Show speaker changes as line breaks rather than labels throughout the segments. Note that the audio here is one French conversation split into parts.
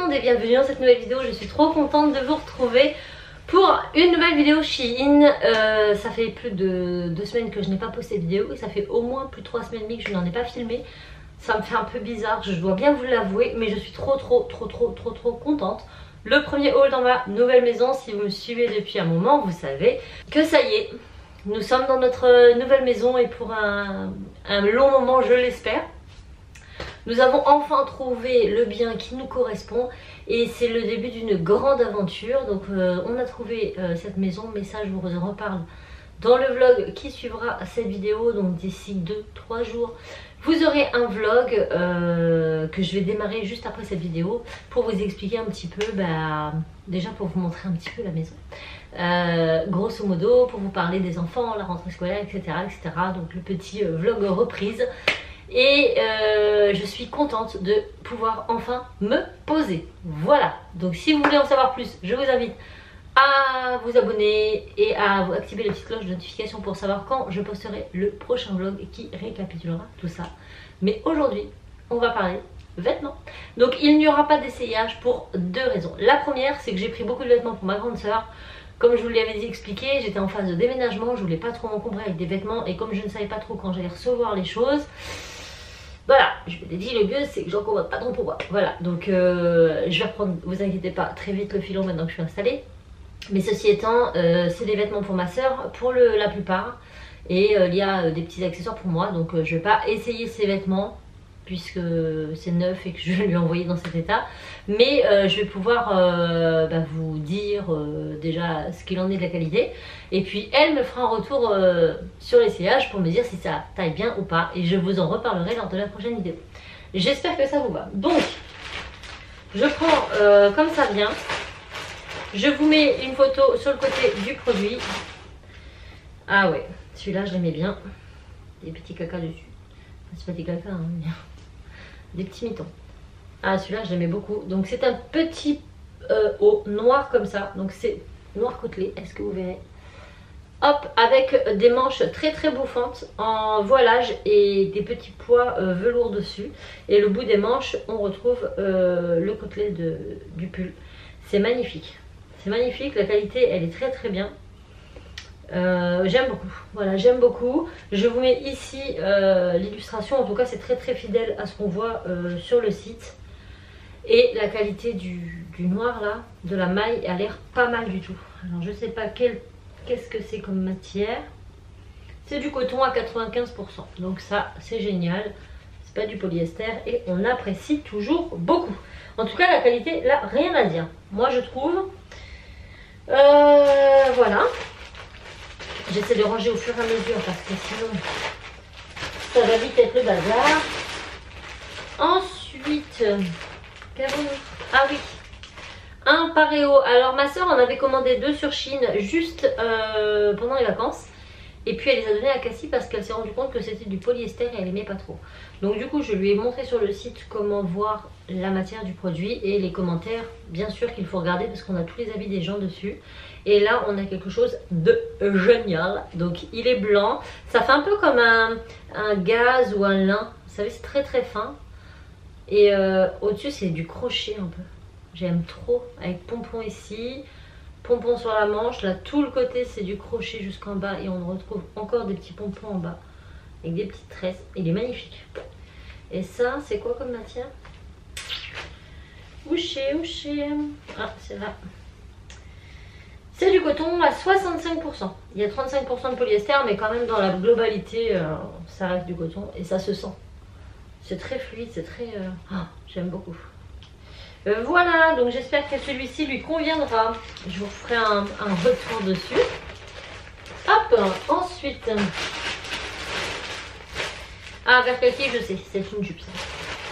monde et bienvenue dans cette nouvelle vidéo. Je suis trop contente de vous retrouver pour une nouvelle vidéo Shein. Ça fait plus de 2 semaines que je n'ai pas posté de vidéo et ça fait au moins plus de 3 semaines et demie que je n'en ai pas filmé. Ça me fait un peu bizarre, je dois bien vous l'avouer, mais je suis trop contente. Le premier haul dans ma nouvelle maison, si vous me suivez depuis un moment, vous savez que ça y est, nous sommes dans notre nouvelle maison et pour un long moment, je l'espère. Nous avons enfin trouvé le bien qui nous correspond et c'est le début d'une grande aventure. Donc on a trouvé cette maison, mais ça je vous en reparle dans le vlog qui suivra cette vidéo. Donc d'ici 2-3 jours, vous aurez un vlog que je vais démarrer juste après cette vidéo pour vous expliquer un petit peu, déjà pour vous montrer un petit peu la maison. Grosso modo, pour vous parler des enfants, la rentrée scolaire, etc. Donc le petit vlog reprise. Et je suis contente de pouvoir enfin me poser. Voilà, donc si vous voulez en savoir plus, je vous invite à vous abonner et à activer la petite cloche de notification pour savoir quand je posterai le prochain vlog qui récapitulera tout ça. Mais aujourd'hui, on va parler vêtements. Donc il n'y aura pas d'essayage pour 2 raisons. La première, c'est que j'ai pris beaucoup de vêtements pour ma grande soeur. Comme je vous l'avais expliqué, j'étais en phase de déménagement, je voulais pas trop m'encombrer avec des vêtements et comme je ne savais pas trop quand j'allais recevoir les choses, voilà, je m'étais dit le mieux c'est que j'en commande pas trop pour moi. Voilà, donc je vais reprendre, vous inquiétez pas, très vite le filon maintenant que je suis installée. Mais ceci étant, c'est des vêtements pour ma soeur pour la plupart. Et il y a des petits accessoires pour moi. Donc je vais pas essayer ces vêtements puisque c'est neuf et que je vais lui envoyer dans cet état. Mais je vais pouvoir vous dire déjà ce qu'il en est de la qualité. Et puis elle me fera un retour sur l'essayage pour me dire si ça taille bien ou pas. Et je vous en reparlerai lors de la prochaine vidéo. J'espère que ça vous va. Donc je prends comme ça vient. Je vous mets une photo sur le côté du produit. Ah ouais, celui-là je l'aimais bien. Des petits caca dessus. C'est pas des caca, hein, mais des petits mitons. Ah, celui-là je l'aimais beaucoup. Donc c'est un petit haut noir comme ça. Donc c'est noir côtelé, est-ce que vous verrez? Hop, avec des manches très bouffantes en voilage et des petits pois velours dessus. Et le bout des manches, on retrouve le côtelé du pull. C'est magnifique. C'est magnifique, la qualité elle est très bien. J'aime beaucoup, voilà, j'aime beaucoup. Je vous mets ici l'illustration, en tout cas c'est très fidèle à ce qu'on voit sur le site. Et la qualité du noir là, de la maille, a l'air pas mal du tout. Alors je sais pas qu'est-ce que c'est comme matière. C'est du coton à 95%, donc ça c'est génial. C'est pas du polyester et on apprécie toujours beaucoup. En tout cas la qualité là, rien à dire, moi je trouve. Voilà. J'essaie de ranger au fur et à mesure parce que sinon ça va vite être le bazar. Ensuite, qu'avons-nous? Ah oui, un paréo. Alors ma soeur en avait commandé 2 sur Shein juste pendant les vacances. Et puis elle les a donnés à Cassie parce qu'elle s'est rendue compte que c'était du polyester et elle aimait pas trop. Donc du coup je lui ai montré sur le site comment voir la matière du produit et les commentaires, bien sûr qu'il faut regarder parce qu'on a tous les avis des gens dessus. Et là on a quelque chose de génial. Donc il est blanc, ça fait un peu comme un gaz ou un lin. Vous savez c'est très fin. Et au-dessus c'est du crochet un peu. J'aime trop, avec pompon ici. Pompons sur la manche, là tout le côté c'est du crochet jusqu'en bas et on retrouve encore des petits pompons en bas avec des petites tresses. Il est magnifique. Et ça c'est quoi comme matière? Ouché. Ah c'est là. C'est du coton à 65%. Il y a 35% de polyester mais quand même dans la globalité ça reste du coton et ça se sent. C'est très fluide, c'est très... j'aime beaucoup. Voilà, donc j'espère que celui-ci lui conviendra. Je vous ferai un retour dessus. Hop, ensuite. Ah, vers quel pied je sais, c'est une jupe ça.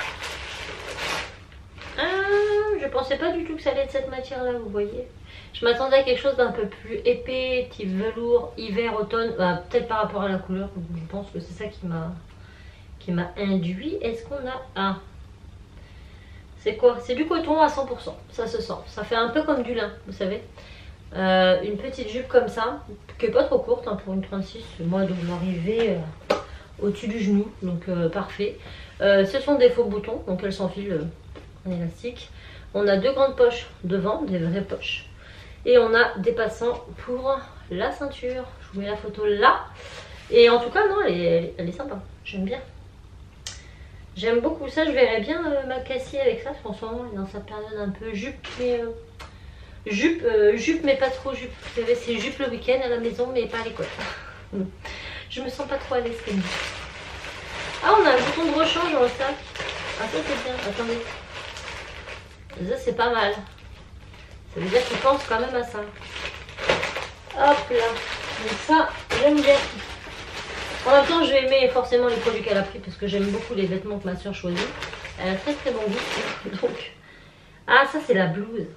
Je pensais pas du tout que ça allait être cette matière-là, vous voyez. Je m'attendais à quelque chose d'un peu plus épais, petit velours, hiver, automne. Peut-être par rapport à la couleur, je pense que c'est ça qui m'a induit. Est-ce qu'on a... Ah, c'est quoi? C'est du coton à 100%, ça se sent. Ça fait un peu comme du lin, vous savez. Une petite jupe comme ça, qui est pas trop courte pour une 36. Moi, donc m'arriver au-dessus du genou, donc parfait. Ce sont des faux boutons, donc elle s'enfile en élastique. On a deux grandes poches devant, des vraies poches. Et on a des passants pour la ceinture. Je vous mets la photo là. Et en tout cas, non, elle est sympa. J'aime bien. J'aime beaucoup ça. Je verrais bien ma Cassie avec ça. En ce moment, elle est dans sa période un peu jupe. Mais jupe, mais pas trop jupe. Vous savez, c'est jupe le week-end à la maison, mais pas à l'école. Je me sens pas trop à l'aise comme ça. Ah, on a un bouton de rechange dans le sac. Ah, ça c'est bien. Attendez. Ça c'est pas mal. Ça veut dire qu'il pense quand même à ça. Hop là. Donc ça, j'aime bien. En même temps, je vais aimer forcément les produits qu'elle a pris parce que j'aime beaucoup les vêtements que ma soeur choisit. Elle a très très bon goût. Donc, ah, ça c'est la blouse.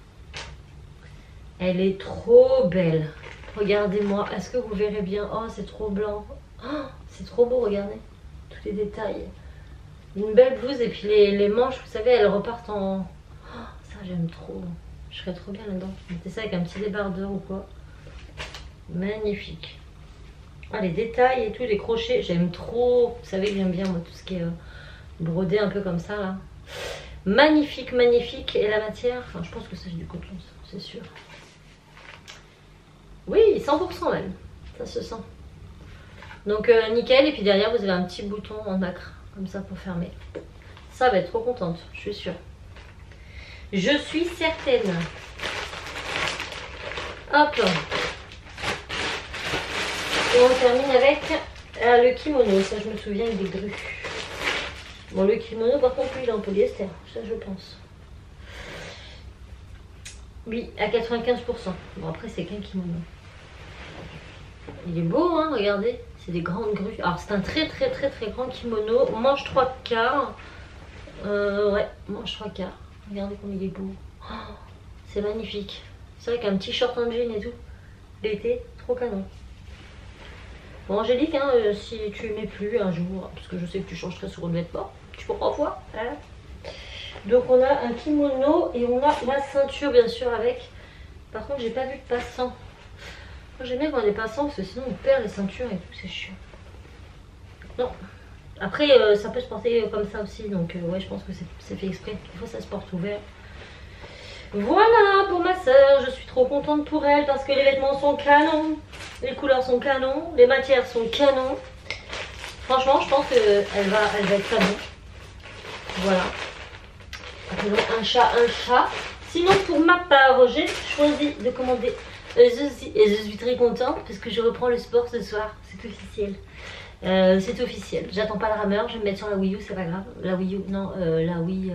Elle est trop belle. Regardez-moi. Est-ce que vous verrez bien? Oh, c'est trop blanc. Oh, c'est trop beau, regardez. Tous les détails. Une belle blouse et puis les manches, vous savez, elles repartent en... Oh, ça, j'aime trop. Je serais trop bien là-dedans. Mettez ça avec un petit débardeur ou quoi. Magnifique. Ah, les détails et tout, les crochets, j'aime trop. Vous savez que j'aime bien, moi, tout ce qui est brodé un peu comme ça, là. Magnifique, magnifique. Et la matière, enfin, je pense que c'est du coton, c'est sûr. Oui, 100% même. Ça se sent. Donc, nickel. Et puis derrière, vous avez un petit bouton en nacre, comme ça, pour fermer. Ça va être trop contente, je suis sûre. Je suis certaine. Hop. Et on termine avec le kimono. Ça, je me souviens, il est gru. Bon, le kimono, par contre, lui, il est en polyester. Ça, je pense. Oui, à 95%. Bon, après, c'est qu'un kimono. Il est beau, hein, regardez. C'est des grandes grues. Alors, c'est un très, très, très, très grand kimono. Manche 3/4. Ouais, manche 3/4. Regardez comme il est beau. Oh, c'est magnifique. C'est vrai qu'un petit short en jean et tout. L'été, trop canon. Bon, Angélique, hein, si tu aimais plus un jour, parce que je sais que tu changes très souvent de vêtements, tu peux parfois. Hein. Donc on a un kimono et on a la ceinture bien sûr avec. Par contre, j'ai pas vu de passant. Moi j'aime bien quand on a des passants parce que sinon on perd les ceintures et tout, c'est chiant. Non. Après, ça peut se porter comme ça aussi, donc ouais, je pense que c'est fait exprès. Des fois, ça se porte ouvert. Voilà pour ma soeur, je suis trop contente pour elle parce que les vêtements sont canons, les couleurs sont canons, les matières sont canons. Franchement, je pense qu'elle va être canon. Voilà. Un chat. Sinon, pour ma part, j'ai choisi de commander ceci et je suis très contente parce que je reprends le sport ce soir, c'est officiel. C'est officiel, j'attends pas le rameur, je vais me mettre sur la Wii U, c'est pas grave. La Wii U, non, la Wii...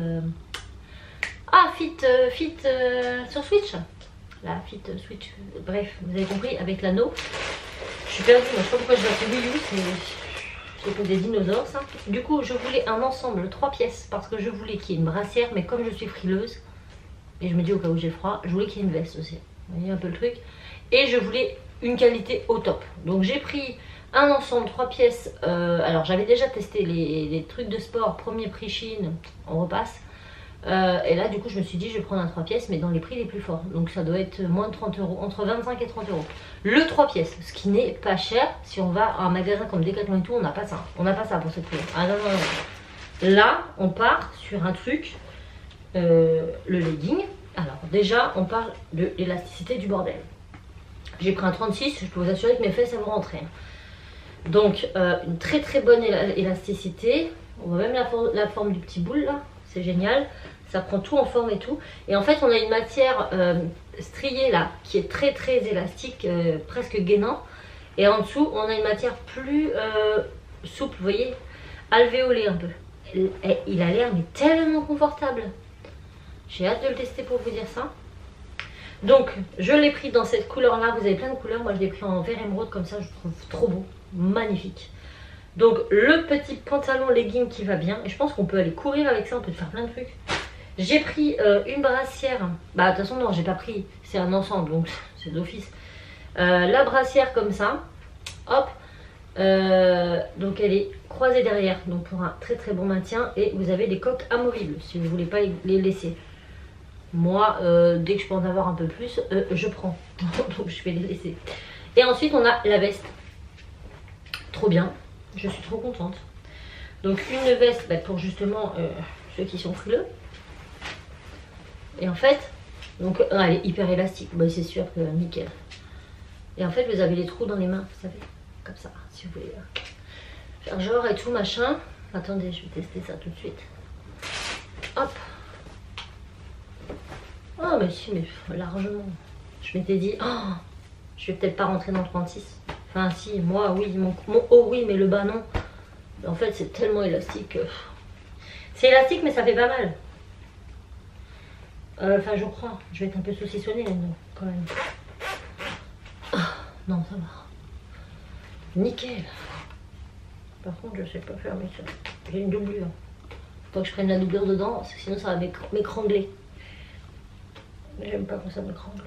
Ah, Fit sur Switch. La Fit Switch, bref, vous avez compris, avec l'anneau. Je suis perdue, moi, je sais pas pourquoi je l'ai Wii U, c'est pour des dinosaures ça. Du coup, je voulais un ensemble 3 pièces parce que je voulais qu'il y ait une brassière, mais comme je suis frileuse, et je me dis au cas où j'ai froid, je voulais qu'il y ait une veste aussi. Vous voyez un peu le truc. Et je voulais une qualité au top. Donc j'ai pris un ensemble 3 pièces. Alors j'avais déjà testé les trucs de sport, premier prix Chine, on repasse. Et là du coup je me suis dit je vais prendre un 3 pièces mais dans les prix les plus forts. Donc ça doit être moins de 30 €, entre 25 et 30 €. Le 3 pièces, ce qui n'est pas cher. Si on va à un magasin comme Decathlon et tout, on n'a pas ça. On n'a pas ça pour ce prix. Ah non, non, non. Là on part sur un truc, le legging. Alors déjà on parle de l'élasticité du bordel. J'ai pris un 36, je peux vous assurer que mes fesses elles vont rentrer. Donc une très très bonne élasticité. On voit même la forme du petit boule là, c'est génial. Ça prend tout en forme et tout. Et en fait on a une matière striée là qui est très très élastique, presque gainant. Et en dessous on a une matière plus souple, vous voyez, alvéolée un peu. Il a l'air mais tellement confortable. J'ai hâte de le tester pour vous dire ça. Donc je l'ai pris dans cette couleur là, vous avez plein de couleurs, moi je l'ai pris en vert émeraude comme ça, je trouve trop beau, magnifique. Donc le petit pantalon legging qui va bien, et je pense qu'on peut aller courir avec ça, on peut faire plein de trucs. J'ai pris une brassière, bah de toute façon non j'ai pas pris, c'est un ensemble donc c'est d'office. La brassière comme ça, hop, donc elle est croisée derrière, donc pour un très très bon maintien, et vous avez des coques amovibles si vous voulez pas les laisser. Moi, dès que je peux en avoir un peu plus, je prends. Donc je vais les laisser. Et ensuite, on a la veste. Trop bien. Je suis trop contente. Donc une veste bah, pour justement ceux qui sont frileux. Et en fait, donc elle est hyper élastique, bah, c'est sûr que nickel. Et en fait vous avez les trous dans les mains, vous savez, comme ça, si vous voulez faire genre et tout machin. Attendez, je vais tester ça tout de suite. Hop. Oh mais si, mais largement. Je m'étais dit, oh, je vais peut-être pas rentrer dans le 36. Enfin si, moi oui, mon haut oui, mais le bas non. En fait c'est tellement élastique. C'est élastique mais ça fait pas mal. Enfin je crois, je vais être un peu saucissonnée quand même. Ah, non ça va. Nickel. Par contre je sais pas fermer ça. J'ai une doublure. Faut que je prenne la doublure dedans, parce que sinon ça va m'écrangler. J'aime pas quand ça m'écrangle.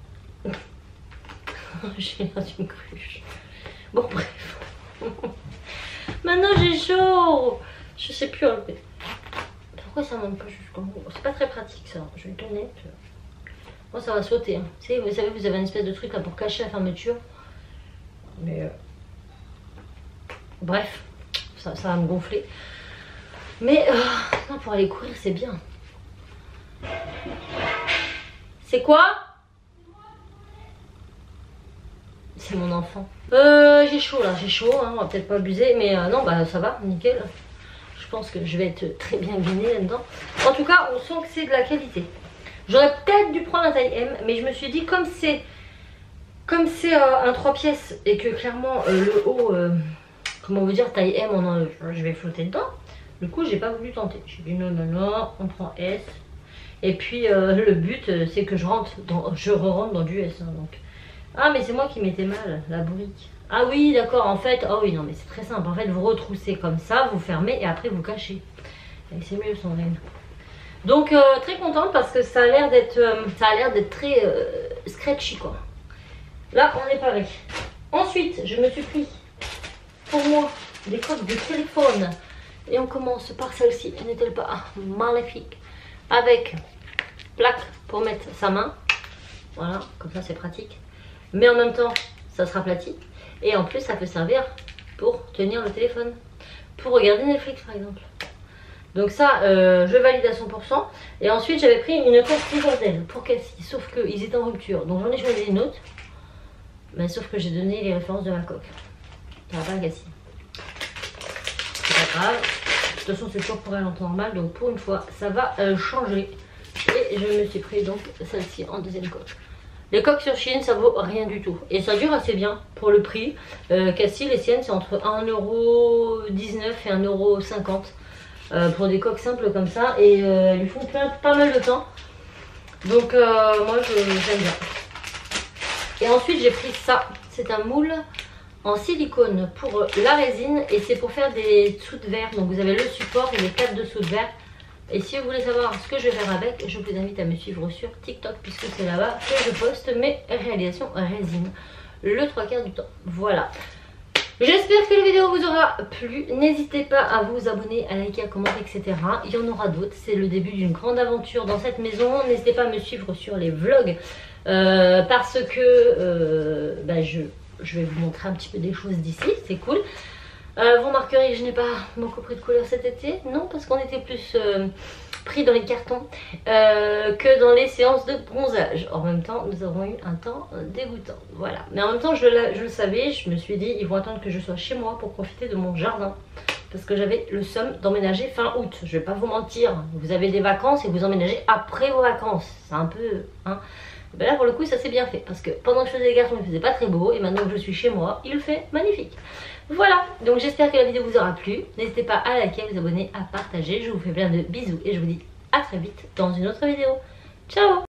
J'ai l'air d'une cruche. Bon bref. Maintenant j'ai chaud. Je sais plus enlever. Pourquoi ça monte pas jusqu'en haut? C'est pas très pratique ça. Je vais le tourner. Moi ça va sauter. Hein. Vous savez, vous avez une espèce de truc là pour cacher la fermeture. Mais bref, ça va me gonfler. Mais non, pour aller courir c'est bien. C'est quoi? C'est mon enfant. J'ai chaud là, j'ai chaud, hein, on va peut-être pas abuser, mais non, bah ça va, nickel. Je pense que je vais être très bien guinée là-dedans. En tout cas, on sent que c'est de la qualité. J'aurais peut-être dû prendre un taille M, mais je me suis dit, comme c'est un 3 pièces et que clairement le haut, comment vous dire, taille M, je vais flotter dedans. Du coup, j'ai pas voulu tenter. J'ai dit non, non, non, on prend S. Et puis le but c'est que je rentre dans du S hein, donc. Ah mais c'est moi qui m'étais mal, la brique. Ah oui d'accord, en fait, oh oui non mais c'est très simple. En fait vous retroussez comme ça, vous fermez et après vous cachez. Et c'est mieux son reine. Donc très contente parce que ça a l'air d'être très scratchy quoi. Là on est pareil. Ensuite je me suis pris pour moi des coques de téléphone. Et on commence par celle-ci, n'est-elle pas maléfique? Avec plaque pour mettre sa main, voilà, comme ça c'est pratique, mais en même temps ça sera aplati et en plus ça peut servir pour tenir le téléphone, pour regarder Netflix par exemple. Donc ça je valide à 100%. Et ensuite j'avais pris une coque Riverdale pour Cassie, sauf qu'ils étaient en rupture, donc j'en ai choisi une autre, mais sauf que j'ai donné les références de ma coque. Ça va pas Cassie, c'est pas grave. De toute façon c'est toujours pour elle en temps normal, donc pour une fois ça va changer. Et je me suis pris donc celle-ci en deuxième coque. Les coques sur Shein ça vaut rien du tout. Et ça dure assez bien pour le prix. Cassie les siennes c'est entre 1,19€ et 1,50€ pour des coques simples comme ça. Et elles lui font pas mal de temps. Donc moi j'aime bien. Et ensuite j'ai pris ça. C'est un moule en silicone pour la résine et c'est pour faire des dessous de verre. Donc vous avez le support et les 4 dessous de verre. Et si vous voulez savoir ce que je vais faire avec, je vous invite à me suivre sur TikTok puisque c'est là-bas que je poste mes réalisations résine le 3/4 du temps. Voilà. J'espère que la vidéo vous aura plu. N'hésitez pas à vous abonner, à liker, à commenter, etc. Il y en aura d'autres. C'est le début d'une grande aventure dans cette maison. N'hésitez pas à me suivre sur les vlogs parce que je vais vous montrer un petit peu des choses d'ici. C'est cool. Vous remarquerez que je n'ai pas beaucoup pris de couleur cet été. Non, parce qu'on était plus pris dans les cartons que dans les séances de bronzage. En même temps, nous avons eu un temps dégoûtant. Voilà. Mais en même temps, je le savais. Je me suis dit, ils vont attendre que je sois chez moi pour profiter de mon jardin. Parce que j'avais le somme d'emménager fin août. Je vais pas vous mentir. Vous avez des vacances et vous emménagez après vos vacances. C'est un peu... hein. Ben là pour le coup ça s'est bien fait parce que pendant que je faisais les garçons il faisait pas très beau et maintenant que je suis chez moi il fait magnifique. Voilà, donc j'espère que la vidéo vous aura plu. N'hésitez pas à liker, à vous abonner, à partager. Je vous fais plein de bisous et je vous dis à très vite dans une autre vidéo. Ciao!